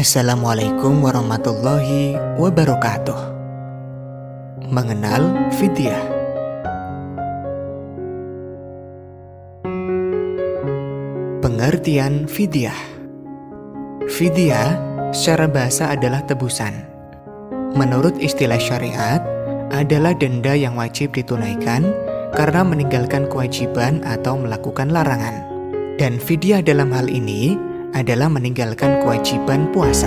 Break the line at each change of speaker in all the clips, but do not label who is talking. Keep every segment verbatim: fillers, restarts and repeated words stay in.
Assalamualaikum warahmatullahi wabarakatuh. Mengenal fidyah. Pengertian fidyah. Fidyah secara bahasa adalah tebusan. Menurut istilah syariat, adalah denda yang wajib ditunaikan karena meninggalkan kewajiban atau melakukan larangan. Dan fidyah dalam hal ini adalah meninggalkan kewajiban puasa.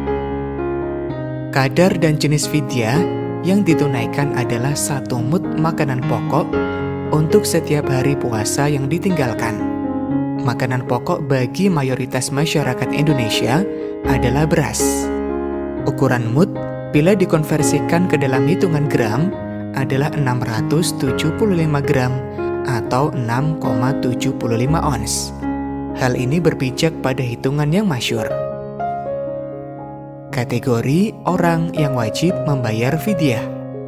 Kadar dan jenis fidyah yang ditunaikan adalah satu mud makanan pokok untuk setiap hari puasa yang ditinggalkan. Makanan pokok bagi mayoritas masyarakat Indonesia adalah beras. Ukuran mud bila dikonversikan ke dalam hitungan gram adalah enam ratus tujuh puluh lima gram atau enam koma tujuh lima ons. Hal ini berpijak pada hitungan yang masyhur. Kategori orang yang wajib membayar fidyah.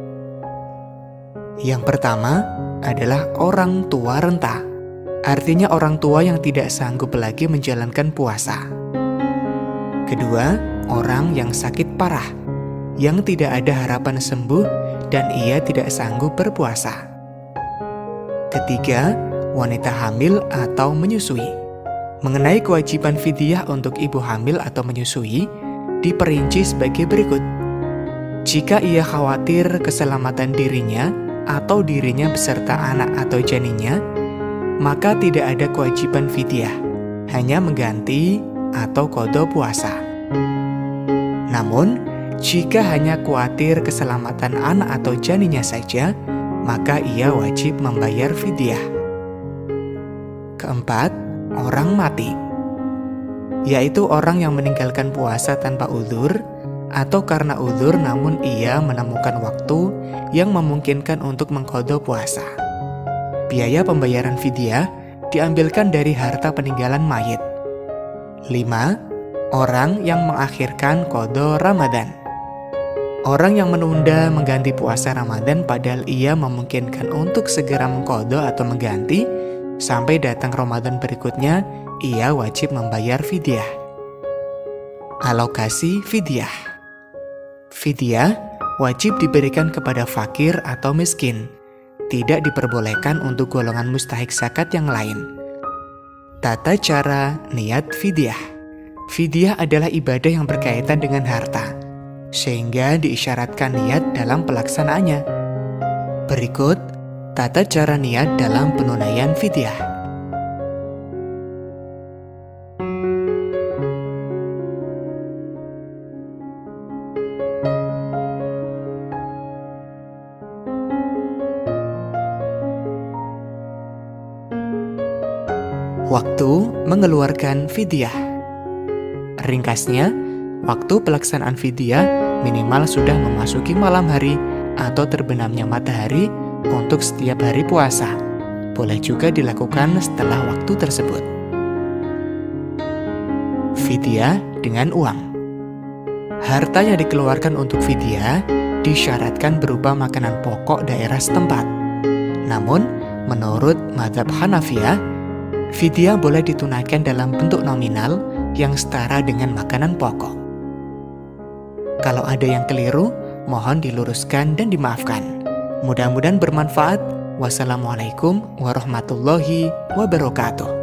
Yang pertama adalah orang tua renta. Artinya orang tua yang tidak sanggup lagi menjalankan puasa. Kedua, orang yang sakit parah, yang tidak ada harapan sembuh dan ia tidak sanggup berpuasa. Ketiga, wanita hamil atau menyusui. Mengenai kewajiban fidyah untuk ibu hamil atau menyusui, diperinci sebagai berikut. Jika ia khawatir keselamatan dirinya atau dirinya beserta anak atau janinnya, maka tidak ada kewajiban fidyah, hanya mengganti atau qadha puasa. Namun, jika hanya khawatir keselamatan anak atau janinnya saja, maka ia wajib membayar fidyah. Keempat, orang mati, yaitu orang yang meninggalkan puasa tanpa uzur atau karena uzur namun ia menemukan waktu yang memungkinkan untuk mengqadha puasa. Biaya pembayaran fidyah diambilkan dari harta peninggalan mayit. Lima, orang yang mengakhirkan qadha Ramadan. Orang yang menunda mengganti puasa Ramadan padahal ia memungkinkan untuk segera mengqadha atau mengganti sampai datang Ramadan berikutnya, ia wajib membayar fidyah. Alokasi fidyah. Fidyah wajib diberikan kepada fakir atau miskin. Tidak diperbolehkan untuk golongan mustahik zakat yang lain. Tata cara niat fidyah. Fidyah adalah ibadah yang berkaitan dengan harta, sehingga diisyaratkan niat dalam pelaksanaannya. Berikut tata cara niat dalam penunaian fidyah. Waktu mengeluarkan fidyah. Ringkasnya, waktu pelaksanaan fidyah minimal sudah memasuki malam hari atau terbenamnya matahari untuk setiap hari puasa. Boleh juga dilakukan setelah waktu tersebut. Fidyah dengan uang. Harta yang dikeluarkan untuk fidyah disyaratkan berupa makanan pokok daerah setempat. Namun, menurut mazhab Hanafiyah, fidyah boleh ditunaikan dalam bentuk nominal yang setara dengan makanan pokok. Kalau ada yang keliru, mohon diluruskan dan dimaafkan. Mudah-mudahan bermanfaat. Wassalamualaikum warahmatullahi wabarakatuh.